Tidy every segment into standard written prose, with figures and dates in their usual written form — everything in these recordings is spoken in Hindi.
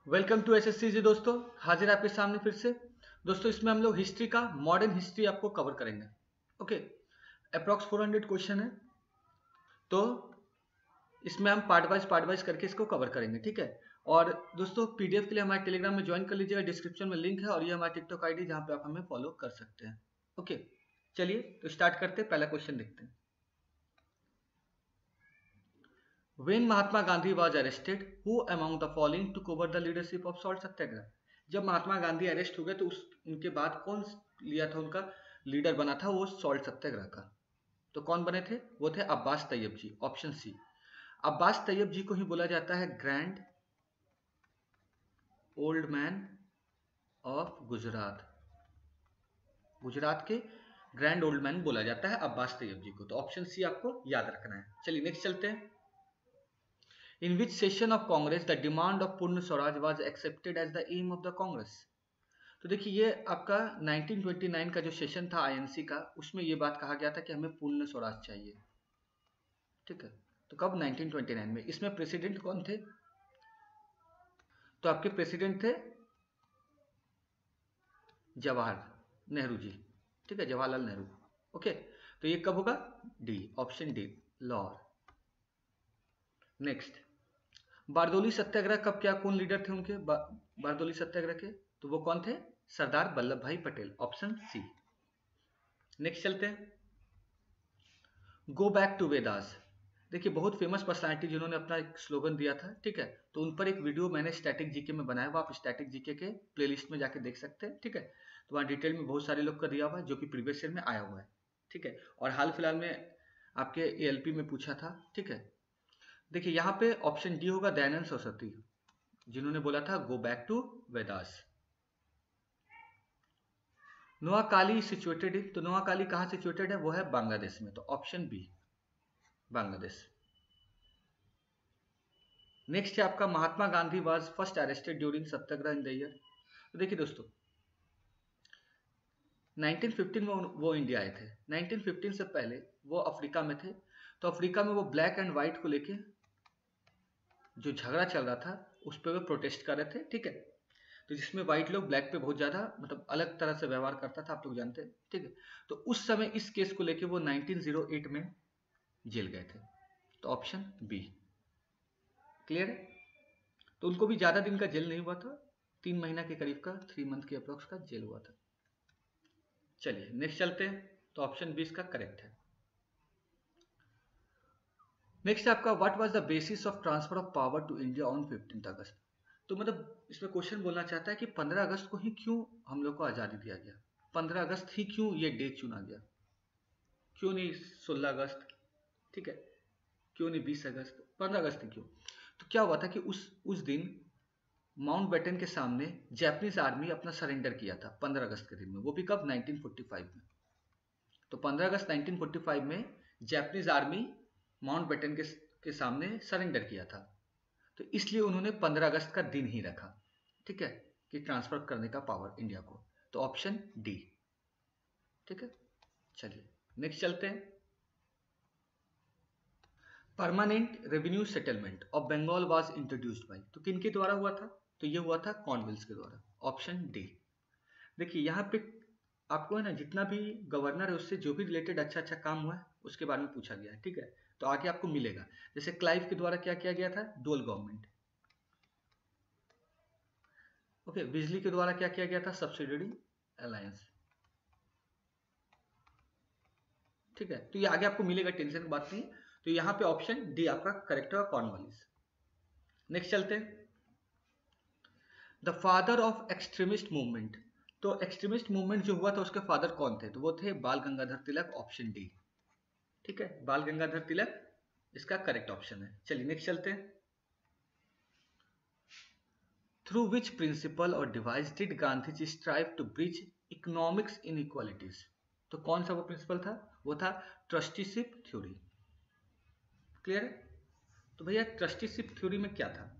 वेलकम टू एसएससी जी। दोस्तों हाजिर आपके सामने फिर से। दोस्तों इसमें हम लोग हिस्ट्री का मॉडर्न हिस्ट्री आपको कवर करेंगे। ओके, अप्रॉक्स 400 क्वेश्चन है, तो इसमें हम पार्ट वाइज करके इसको कवर करेंगे, ठीक है। और दोस्तों पीडीएफ के लिए हमारे टेलीग्राम में ज्वाइन कर लीजिएगा, डिस्क्रिप्शन में लिंक है, और ये हमारा टिकटॉक आईडी जहाँ पे आप हमें फॉलो कर सकते हैं। ओके चलिए तो स्टार्ट करते हैं, पहला क्वेश्चन देखते हैं। When Mahatma Gandhi was arrested, who among the following took over the leadership of salt सत्याग्रह? जब महात्मा गांधी अरेस्ट हो गए तो उनके बाद कौन लिया था, उनका लीडर बना था वो सॉल्ट सत्याग्रह का। तो कौन बने थे? वो थे अब्बास तैयब जी, ऑप्शन सी। अब्बास तैयब जी को ही बोला जाता है grand old man of Gujarat. Gujarat के ग्रैंड ओल्ड मैन बोला जाता है अब्बास तैयब जी को। तो ऑप्शन सी आपको याद रखना है। चलिए नेक्स्ट चलते हैं। In which session of Congress the demand of पूर्ण Swaraj was accepted as the aim of the Congress? तो देखिए ये आपका 1929 का जो सेशन था आईएनसी का, उसमें ये बात कहा गया था कि हमें पूर्ण स्वराज चाहिए, ठीक है। तो कब? 1929 में। इसमें प्रेसिडेंट कौन थे? तो आपके प्रेसिडेंट थे जवाहर नेहरू जी, ठीक है, जवाहरलाल नेहरू। ओके, तो ये कब होगा? D, option D, Lahore. Next, Bardoli Satyagraha कब क्या, कौन लीडर थे उनके बारदोली सत्याग्रह के? तो वो कौन थे? सरदार वल्लभ भाई पटेल, ऑप्शन सी। नेक्स्ट चलते हैं। Go back to Vedas. देखिए बहुत फेमस पर्सनालिटी जिन्होंने अपना एक स्लोगन दिया था, ठीक है। तो उन पर एक वीडियो मैंने स्टैटिक जीके में बनाया हुआ, आप स्टैटिक जीके के प्लेलिस्ट में जाके देख सकते हैं, ठीक है। तो वहाँ डिटेल में बहुत सारे लोग का दिया हुआ है जो कि प्रीवियस ईयर में आया हुआ है, ठीक है। और हाल फिलहाल में आपके एएलपी में पूछा था, ठीक है। देखिए यहाँ पे ऑप्शन डी होगा, दयानंद सरस्वती, जिन्होंने बोला था go back to Vedas. Noakhali situated in, तो नोआखाली कहाँ सिचुएटेड है? वो है बांग्लादेश में। तो ऑप्शन बी, बांग्लादेश। नेक्स्ट है आपका Mahatma Gandhi was first arrested during satyagraha in the year. तो देखिए दोस्तों 1915 में वो इंडिया आए थे। 1915 से पहले वो अफ्रीका में थे। तो अफ्रीका में वो ब्लैक एंड व्हाइट को लेके जो झगड़ा चल रहा था उस पर वो प्रोटेस्ट कर रहे थे, ठीक है। तो जिसमें व्हाइट लोग ब्लैक पे बहुत ज्यादा मतलब अलग तरह से व्यवहार करता था, आप लोग जानते हैं, ठीक है। तो उस समय इस केस को लेके वो 1908 में जेल गए थे। तो ऑप्शन बी, क्लियर है। तो उनको भी ज्यादा दिन का जेल नहीं हुआ था, 3 महीना के करीब का, 3 मंथ के अप्रोक्स का जेल हुआ था। चलिए नेक्स्ट चलते हैं। तो ऑप्शन बी इसका करेक्ट है। नेक्स्ट आपका what was the basis of transfer of power to India on 15 अगस्त। तो मतलब इसमें क्वेश्चन बोलना चाहता है कि 15 अगस्त को ही क्यों हम लोग को आज़ादी दिया गया, 15 अगस्त ही क्यों ये डेट चुना गया, क्यों नहीं 16 अगस्त, ठीक है, क्यों नहीं 20 अगस्त, 15 अगस्त ही क्यों? तो क्या हुआ था कि उस दिन माउंट बैटन के सामने जापानीज आर्मी अपना सरेंडर किया था 15 अगस्त के दिन में। वो भी कब? 1945 में। तो 15 अगस्त 1945 में जापानीज आर्मी माउंट बैटन के सामने सरेंडर किया था। तो इसलिए उन्होंने 15 अगस्त का दिन ही रखा, ठीक है, कि ट्रांसफर करने का पावर इंडिया को। तो ऑप्शन डी, ठीक है। चलिए नेक्स्ट चलते हैं। Permanent revenue settlement of Bengal was introduced by, तो किनके द्वारा हुआ था? तो ये हुआ था कॉर्नवेल्स के द्वारा, ऑप्शन डी। देखिए यहाँ पे आपको है ना, जितना भी गवर्नर है उससे जो भी रिलेटेड अच्छा अच्छा काम हुआ है उसके बारे में पूछा गया है, ठीक है। तो आगे आपको मिलेगा। जैसे क्लाइव के द्वारा क्या किया गया था? Dual government. ओके, बिजली के द्वारा क्या किया गया था? सब्सिडियरी अलायंस, ठीक है। तो ये आगे आपको मिलेगा, टेंशन की बात नहीं। तो यहाँ पे ऑप्शन डी आपका करेक्ट होगा, कॉर्नवालिस। नेक्स्ट चलते हैं। The father of extremist movement, तो एक्सट्रीमिस्ट मूवमेंट जो हुआ था उसके फादर कौन थे? तो वो थे बाल गंगाधर तिलक, ऑप्शन डी, ठीक है। बाल गंगाधर तिलक इसका करेक्ट ऑप्शन है। चलिए नेक्स्ट चलते हैं। थ्रू विच प्रिंसिपल और device did Gandhi ji strive to bridge economics inequalities, तो कौन सा वो प्रिंसिपल था? वो था ट्रस्टीशिप थ्योरी, क्लियर है। तो भैया ट्रस्टीशिप थ्योरी में क्या था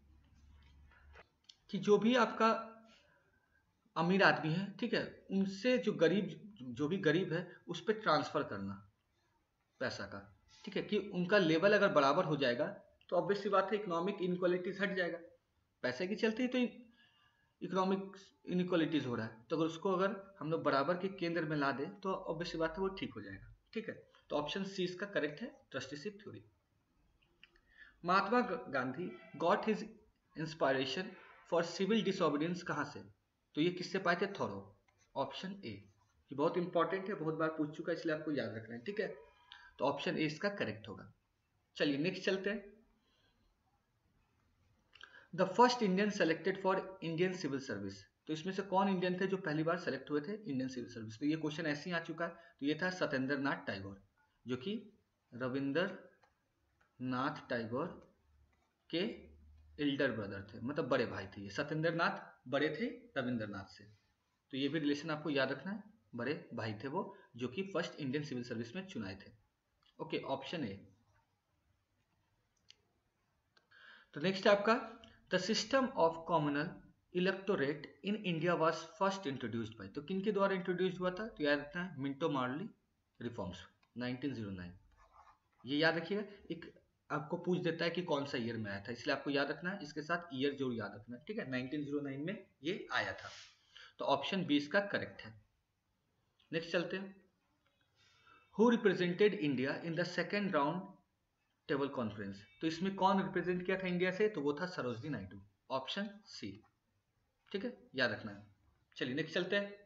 कि जो भी आपका अमीर आदमी है, ठीक है, उनसे जो भी गरीब है उस पर ट्रांसफर करना पैसा का, ठीक है, कि उनका लेवल अगर बराबर हो जाएगा तो ऑब्वियस सी बात है इकोनॉमिक इनक्वालिटीज हट जाएगा, पैसे के चलते ही तो इकोनॉमिक इनइक्वालिटीज हो रहा है। तो अगर उसको अगर हम लोग बराबर के केंद्र में ला दें तो ऑब्वियसली बात है वो ठीक हो जाएगा। ठीक है, तो ऑप्शन सी इसका करेक्ट है, trusteeship theory. Mahatma Gandhi got his inspiration for civil disobedience कहाँ से? तो ये किससे पाए थे? थॉरो। ऑप्शन ए, ये बहुत इंपॉर्टेंट है, बहुत बार पूछ चुका है, इसलिए आपको याद रखना है। ठीक है, तो ऑप्शन ए इसका करेक्ट होगा। चलिए नेक्स्ट चलते हैं। The first Indian selected for Indian civil service, तो इसमें से कौन इंडियन थे जो पहली बार सेलेक्ट हुए थे इंडियन सिविल सर्विस? तो ये क्वेश्चन ऐसे ही आ चुका है। तो ये था सत्येंद्र नाथ टैगोर, जो कि रविंद्र नाथ टैगोर के एल्डर ब्रदर थे, मतलब बड़े भाई थे। ये सत्येंद्र नाथ बड़े थे रविंद्र नाथ से, तो ये भी रिलेशन आपको याद रखना है। बड़े भाई थे वो, जो कि फर्स्ट इंडियन सिविल सर्विस में चुनाए थे। Okay, option A. तो नेक्स्ट है आपका, the system of communal electorate in India was first introduced by, तो किनके द्वारा इंट्रोड्यूस्ड हुआ था? तो याद रखना है मिंटो मार्ली रिफॉर्म्स 1909। ये याद रखिएगा, एक आपको पूछ देता है कि कौन सा ईयर में आया था, इसलिए आपको याद रखना है, इसके साथ ईयर जरूर याद रखना है। ठीक है, 1909 में ये आया था। तो ऑप्शन बी इसका करेक्ट है। नेक्स्ट चलते हैं। Who represented India in the second round table conference, तो इसमें कौन रिप्रेजेंट किया था इंडिया से? तो वो था सरोजनी नायडू। Option C. ठीक है, याद रखना है। चलिए नेक्स्ट चलते हैं।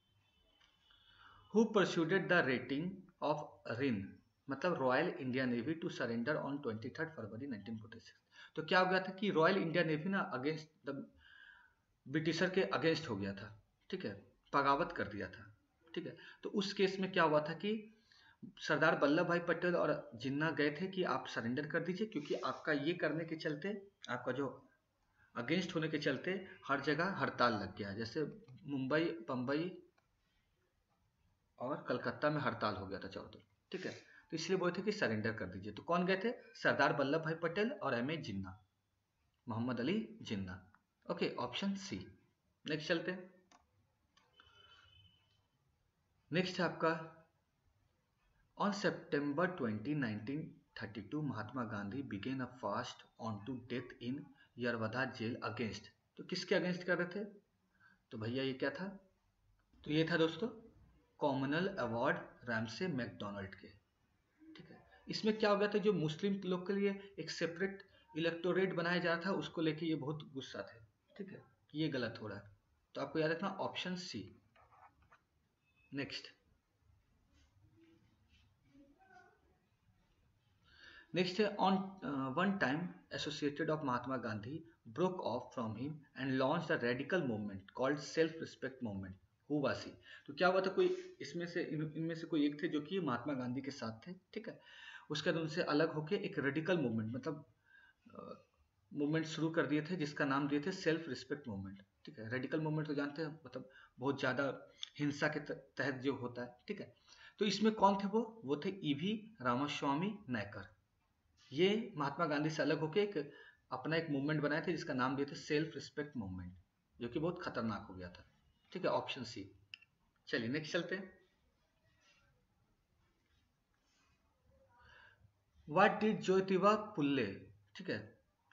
Who persuaded the rating of RIN, मतलब royal India navy to surrender on 23 February 1946। तो क्या हो गया था कि रॉयल इंडिया नेवी ना अगेंस्ट द ब्रिटिशर के अगेंस्ट हो गया था। ठीक है, बगावत कर दिया था। ठीक है, तो उस केस में क्या हुआ था कि सरदार वल्लभ भाई पटेल और जिन्ना गए थे कि आप सरेंडर कर दीजिए, क्योंकि आपका ये करने के चलते, आपका जो अगेंस्ट होने के चलते हर जगह हड़ताल लग गया है। जैसे मुंबई, बम्बई और कलकत्ता में हड़ताल हो गया था चारों तरफ। ठीक है, तो इसलिए बोले थे कि सरेंडर कर दीजिए। तो कौन गए थे? सरदार वल्लभ भाई पटेल और M A Jinnah, Mohammad Ali Jinnah. Okay, option C. Next चलते हैं। नेक्स्ट है आपका, on September 20, 1932 Mahatma Gandhi began a fast on to death in Yerwada jail against, तो किसके अगेंस्ट कर रहे थे? तो भैया ये क्या था? तो ये था दोस्तों कॉमनल अवार्ड रैमसे मैकडोनाल्ड के। ठीक है, इसमें क्या हो गया था, जो मुस्लिम लोग के लिए एक सेपरेट इलेक्टोरेट बनाया जा रहा था, उसको लेके ये बहुत गुस्सा थे। ठीक है, ये गलत हो रहा है, तो आपको याद रखना ऑप्शन सी। नेक्स्ट नेक्स्ट है, on one time associated of Mahatma Gandhi broke off from him and launch the radical movement called self respect movement, who was he. तो क्या हुआ था, कोई इसमें से इनमें से कोई एक थे जो कि महात्मा गांधी के साथ थे। ठीक है, उसके बाद उनसे अलग होके एक रेडिकल मूवमेंट, मतलब मूवमेंट शुरू कर दिए थे, जिसका नाम दिए थे सेल्फ रिस्पेक्ट मूवमेंट। ठीक है, रेडिकल मूवमेंट तो जानते हैं, मतलब बहुत ज़्यादा हिंसा के तहत जो होता है। ठीक है, तो इसमें कौन थे? वो थे ईवी रामास्वामी नायकर। ये महात्मा गांधी से अलग होकर एक अपना एक मूवमेंट बनाए थे, जिसका नाम दिए थे सेल्फ रिस्पेक्ट मूवमेंट, जो कि बहुत खतरनाक हो गया था। ठीक है, ऑप्शन सी। चलिए नेक्स्ट चलते हैं। व्हाट डिड ज्योतिबा फुल्ले, ठीक है,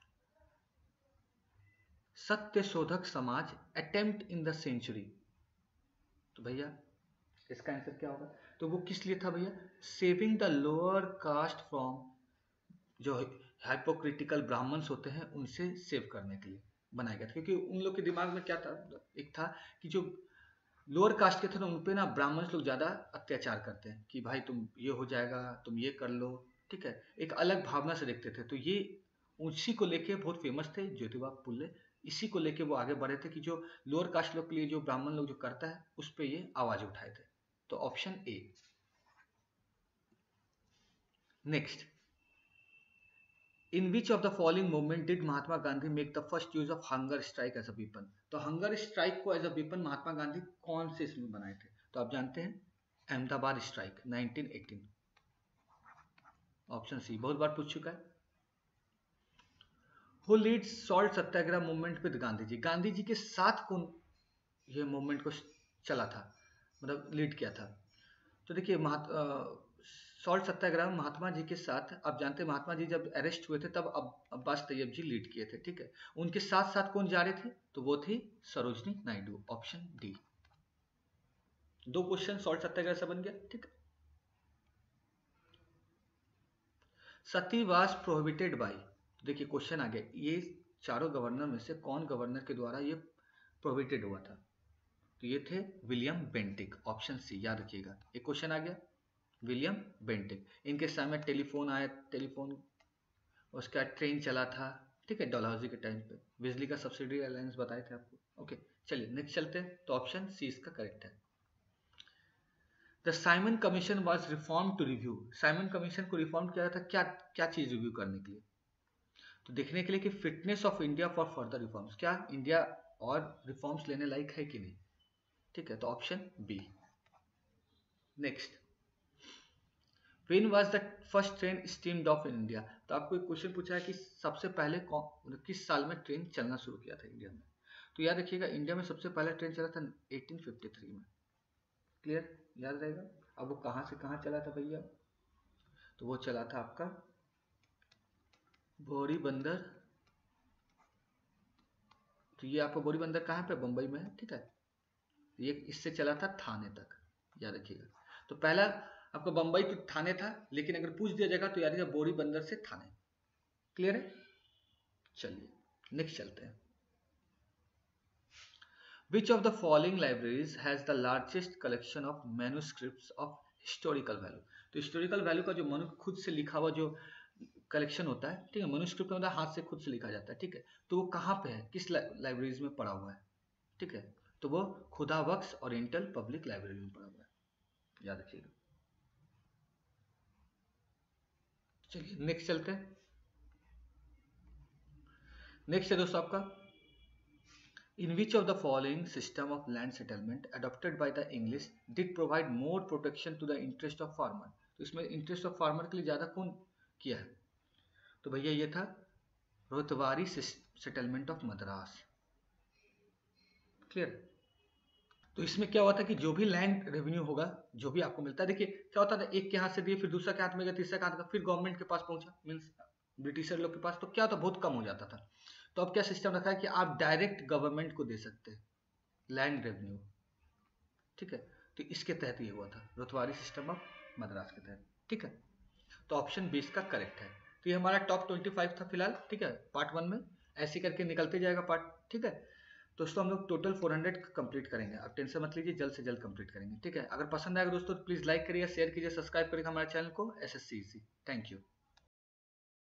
सत्य शोधक समाज अटेम्प्ट इन द सेंचुरी, तो भैया इसका आंसर क्या होगा? तो वो किस लिए था भैया? Saving the lower caste from, जो हाइपोक्रिटिकल ब्राह्मण्स होते हैं उनसे सेव करने के लिए बनाया गया था। क्योंकि उन लोग के दिमाग में क्या था, एक था कि जो लोअर कास्ट के थे ना, उन पे ना ब्राह्मण्स लोग ज़्यादा अत्याचार करते हैं कि भाई तुम ये हो जाएगा, तुम ये कर लो। ठीक है, एक अलग भावना से देखते थे। तो ये उसी को लेके बहुत फेमस थे ज्योतिबा फुल्ले, इसी को लेके वो आगे बढ़े थे कि जो लोअर कास्ट लोग के लिए जो ब्राह्मण लोग जो करता है उस पर ये आवाज उठाए थे। तो option A. Next, in which of the following movement did Mahatma Gandhi make the first use of hunger strike as a weapon, तो हंगर स्ट्राइक को as a weapon Mahatma Gandhi कौन से इसमें बनाए थे? तो आप जानते हैं अहमदाबाद स्ट्राइक 1918। ऑप्शन सी, बहुत बार पूछ चुका है। Who lead salt satyagraha movement with Gandhi ji, Gandhi ji के साथ कौन ये मूवमेंट को चला था, मतलब लीड किया था? तो देखिए सॉल्ट सत्याग्रह में महात्मा जी के साथ, आप जानते हैं महात्मा जी जब अरेस्ट हुए थे तब अब्बास तैयब जी लीड किए थे, ठीक है। उनके साथ साथ कौन जा रहे थे, तो वो थी Sarojini Naidu, option D. 2 question salt satyagraha से बन गया, ठीक है। सती वाज प्रोहिबिटेड बाय, देखिए क्वेश्चन आ गया, ये चारों गवर्नर में से कौन गवर्नर के द्वारा ये प्रोहिबिटेड हुआ था, तो ये थे विलियम बेंटिक, ऑप्शन सी, याद रखिएगा। एक क्वेश्चन आ गया, विलियम बेंटिक। इनके समय टेलीफोन आया, टेलीफोन, उसका ट्रेन चला था, ठीक है, डलहौजी के टाइम पे। बिजली का सब्सिडी अलायंस बताए थे आपको। ओके, चलिए नेक्स्ट चलते हैं, तो ऑप्शन सी इसका करेक्ट है। The Simon commission was reform to review, Simon commission को रिफॉर्म किया था, क्या क्या चीज रिव्यू करने के लिए, तो देखने के लिए कि fitness of India for further reforms, क्या इंडिया और रिफॉर्म्स लेने लायक है कि नहीं, ठीक है, तो option B. Next, when was the first train steamed off in India, तो आपको एक क्वेश्चन पूछा है कि सबसे पहले किस साल में ट्रेन चलना शुरू किया था इंडिया में, तो याद रखिएगा इंडिया में सबसे पहला ट्रेन चला था 1853 में, क्लियर, याद रहेगा। अब वो कहाँ से कहाँ चला था भैया, तो वो चला था आपका बोरी बंदर, तो ये आपका बोरी बंदर कहाँ पे, बंबई में है, ठीक है। ये इससे चला था थाने तक, याद रखिएगा। तो पहला आपका बंबई तो थाने था, लेकिन अगर पूछ दिया जाएगा तो याद रखिएगा बोरी बंदर से थाने, क्लियर है। चलिए नेक्स्ट चलते हैं। Which of the following libraries has the largest collection of manuscripts of historical value, तो हिस्टोरिकल वैल्यू का जो मनुष्य खुद से लिखा हुआ जो कलेक्शन होता है, ठीक है, मैन्युस्क्रिप्ट होता है हाथ से खुद से लिखा जाता है, ठीक है, तो वो कहाँ पे है, किस लाइब्रेरीज में पड़ा हुआ है, ठीक है, तो वो खुदा बख्श ओरिएंटल पब्लिक लाइब्रेरी में पड़ा हुआ है, याद रखिएगा। चलिए नेक्स्ट चलते हैं। नेक्स्ट है दोस्तों आपका, in which of the following system of land settlement adopted by the English did provide more protection to the interest of farmer, तो इसमें इंटरेस्ट ऑफ फार्मर के लिए ज्यादा कौन किया है, तो भैया ये था Ryotwari settlement of Madras, clear. तो इसमें क्या हुआ था कि जो भी लैंड रेवेन्यू होगा, जो भी आपको मिलता है, देखिए क्या होता था, एक के हाथ से दिए, फिर दूसरा के हाथ में गया, तीसरा के हाथ में, फिर गवर्नमेंट के पास पहुंचा, मीन्स ब्रिटिशर लोग के पास, तो क्या होता, बहुत कम हो जाता था। तो अब क्या सिस्टम रखा है कि आप डायरेक्ट गवर्नमेंट को दे सकते हैं लैंड रेवेन्यू, ठीक है, तो इसके तहत ये हुआ था रोतवारी सिस्टम ऑफ मद्रास के तहत, ठीक है, तो ऑप्शन 20 का करेक्ट है। तो ये हमारा टॉप 25 था फिलहाल, ठीक है, पार्ट 1 में ऐसे करके निकलते जाएगा पार्ट, ठीक है। दोस्तों हम लोग टोटल 400 कंप्लीट करेंगे, आप टेंशन मत लीजिए, जल्द से जल्द कंप्लीट करेंगे, ठीक है। अगर पसंद आएगा दोस्तों तो प्लीज लाइक करिए, शेयर कीजिए, सब्सक्राइब करिए हमारे चैनल को SSC। Thank you.